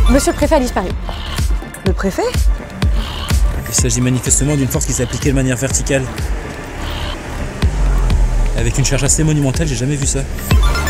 Monsieur le préfet a disparu. Le préfet? Il s'agit manifestement d'une force qui s'est appliquée de manière verticale. Avec une charge assez monumentale, j'ai jamais vu ça.